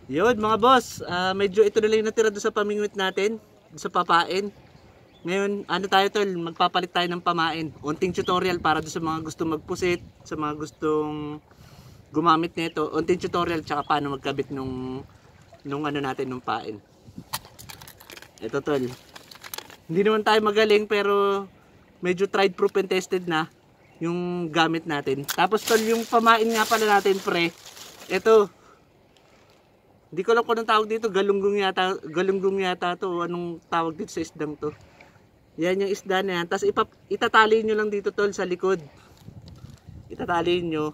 Yun mga boss, medyo ito na lang yung natira doon sa pamingwit natin, sa papain. Ngayon, ano tayo tol, magpapalit tayo ng pamain. Unting tutorial para doon sa mga gustong magpusit, sa mga gustong gumamit nito. Unting tutorial tsaka paano magkabit nung ano natin, nung pain. Ito tol. Hindi naman tayo magaling pero medyo tried, proof and tested na yung gamit natin. Tapos tol, yung pamain nga pala natin pre, ito. Hindi ko alam kung anong tawag dito, galunggong yata to, anong tawag dito sa isdang to. Yan yung isda na yan, tapos itatali nyo lang dito tol sa likod. Itatali nyo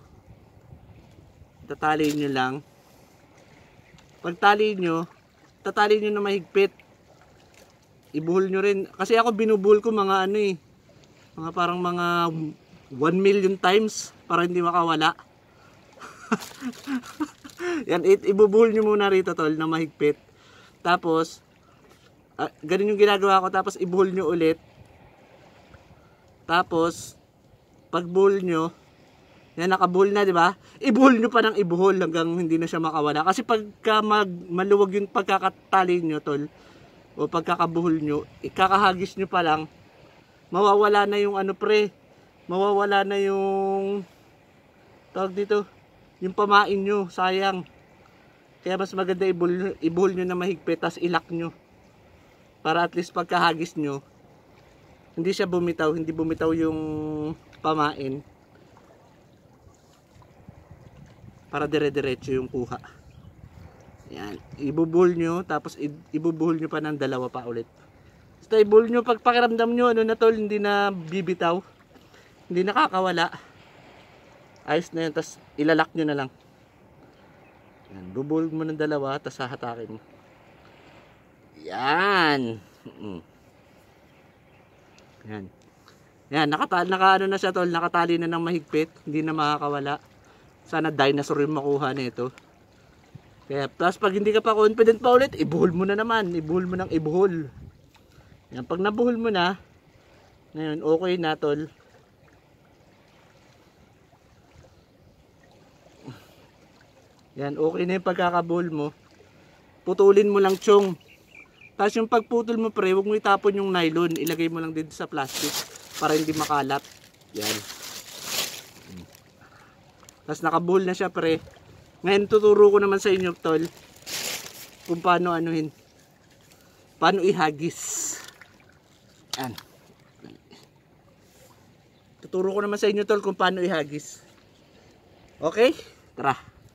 lang. Pagtali nyo, tatali nyo na mahigpit. Ibuhol nyo rin, kasi ako binubuhol ko mga ano eh, mga parang mga 1 million times para hindi makawala. Yan, ibubuhol nyo muna rito tol na mahigpit. Tapos ganun yung ginagawa ko, tapos ibuhol nyo ulit. Tapos pag buhol nyo, yan nakabuhol na, di ba? Ibuhol nyo pa ng ibuhol hanggang hindi na siya makawala. Kasi pagka maluwag yung pagkakatali nyo tol, o pagkakabuhol nyo, ikakahagis nyo pa lang, mawawala na yung ano pre, mawawala na yung tawag dito, yung pamain nyo, sayang. Kaya mas maganda ibuhol nyo na mahigpit, tas ilak nyo. Para at least pagkahagis nyo, hindi siya bumitaw, hindi bumitaw yung pamain. Para dire-diretso yung kuha. Yan, ibubuhol nyo, tapos ibubuhol nyo pa ng dalawa pa ulit. Basta ibuhol nyo, pag pakiramdam nyo, ano na tol, hindi na bibitaw, hindi nakakawala. Ayos na yun, tapos ilalak nyo na lang. Yan, bubuhol mo ng dalawa, tapos hahatakin mo. Yan. Yan. Yan, ano na siya tol, nakatali na ng mahigpit, hindi na makakawala. Sana dinosaur yung makuha nito. Kaya, plus pag hindi ka pa confident pa ulit, ibuhol mo na naman, ibuhol mo ng ibuhol. Yan, pag nabuhol mo na, ngayon, okay na tol. Yan, okay na yung pagkakabuhol mo. Putulin mo lang chong. Tapos yung pagputol mo pre, huwag mo itapon yung nylon. Ilagay mo lang dito sa plastic para hindi makalat. Yan. Tapos nakabuhol na siya pre. Ngayon tuturo ko naman sa inyo tol kung paano anuhin. Paano ihagis. Yan. Tuturo ko naman sa inyo tol kung paano ihagis. Okay? Tara.